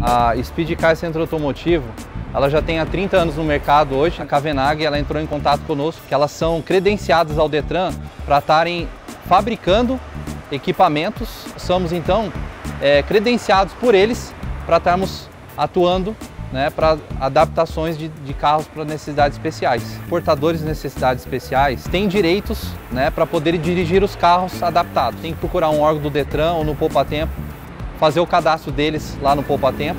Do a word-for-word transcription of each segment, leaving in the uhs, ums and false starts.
A Speed Car Centro Automotivo, ela já tem há trinta anos no mercado hoje. A Cavenag, ela entrou em contato conosco, que elas são credenciadas ao Detran para estarem fabricando equipamentos. Somos então é, credenciados por eles para estarmos atuando, né, para adaptações de, de carros para necessidades especiais. Portadores de necessidades especiais têm direitos, né, para poderem dirigir os carros adaptados. Tem que procurar um órgão do Detran ou no Poupa Tempo, fazer o cadastro deles lá no Poupa Tempo.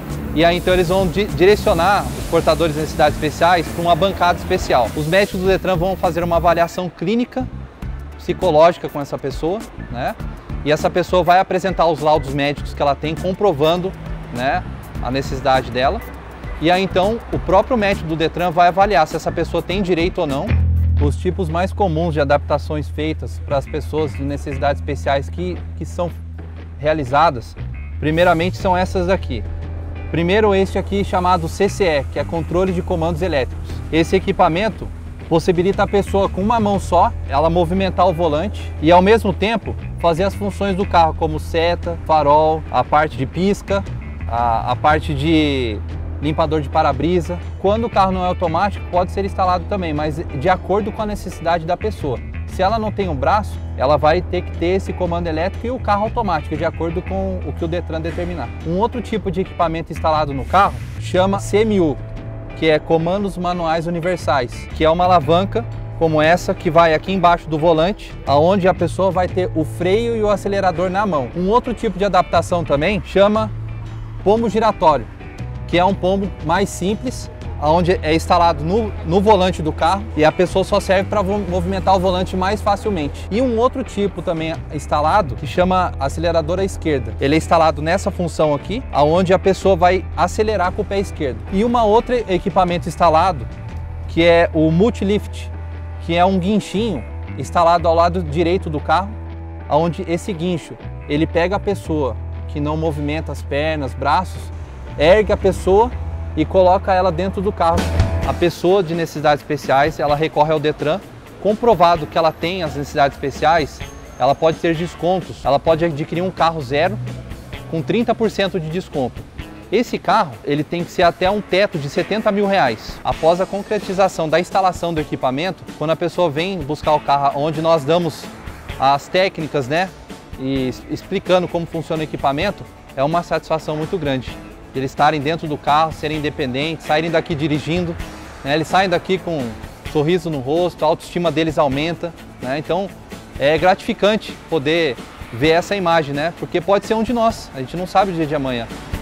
E aí então eles vão di direcionar os portadores de necessidades especiais para uma bancada especial. Os médicos do Detran vão fazer uma avaliação clínica, psicológica com essa pessoa, né? E essa pessoa vai apresentar os laudos médicos que ela tem, comprovando, né, a necessidade dela. E aí então o próprio médico do Detran vai avaliar se essa pessoa tem direito ou não. Os tipos mais comuns de adaptações feitas para as pessoas de necessidades especiais que, que são realizadas, primeiramente são essas aqui. Primeiro este aqui chamado C C E, que é controle de comandos elétricos. Esse equipamento possibilita a pessoa com uma mão só, ela movimentar o volante e ao mesmo tempo fazer as funções do carro, como seta, farol, a parte de pisca, a, a parte de limpador de para-brisa. Quando o carro não é automático, pode ser instalado também, mas de acordo com a necessidade da pessoa. Se ela não tem um braço, ela vai ter que ter esse comando elétrico e o carro automático, de acordo com o que o Detran determinar. Um outro tipo de equipamento instalado no carro chama C M U, que é Comandos Manuais Universais, que é uma alavanca como essa que vai aqui embaixo do volante, aonde a pessoa vai ter o freio e o acelerador na mão. Um outro tipo de adaptação também chama pombo giratório, que é um pombo mais simples, onde é instalado no, no volante do carro e a pessoa só serve para movimentar o volante mais facilmente. E um outro tipo também instalado que chama acelerador à esquerda. Ele é instalado nessa função aqui, onde a pessoa vai acelerar com o pé esquerdo. E uma outra equipamento instalado que é o Multilift, que é um guinchinho instalado ao lado direito do carro, onde esse guincho ele pega a pessoa que não movimenta as pernas, braços, ergue a pessoa e coloca ela dentro do carro. A pessoa de necessidades especiais, ela recorre ao Detran, comprovado que ela tem as necessidades especiais, ela pode ter descontos, ela pode adquirir um carro zero com trinta por cento de desconto. Esse carro, ele tem que ser até um teto de setenta mil reais. Após a concretização da instalação do equipamento, quando a pessoa vem buscar o carro, onde nós damos as técnicas, né, e explicando como funciona o equipamento, é uma satisfação muito grande. Eles estarem dentro do carro, serem independentes, saírem daqui dirigindo, né? Eles saem daqui com um sorriso no rosto, a autoestima deles aumenta, né? Então é gratificante poder ver essa imagem, né? Porque pode ser um de nós, a gente não sabe o dia de amanhã.